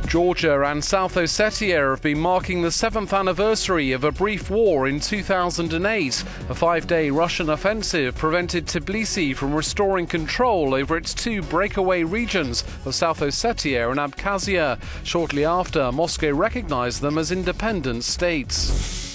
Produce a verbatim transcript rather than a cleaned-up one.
Georgia and South Ossetia have been marking the seventh anniversary of a brief war in two thousand eight. A five-day Russian offensive prevented Tbilisi from restoring control over its two breakaway regions of South Ossetia and Abkhazia. Shortly after, Moscow recognized them as independent states.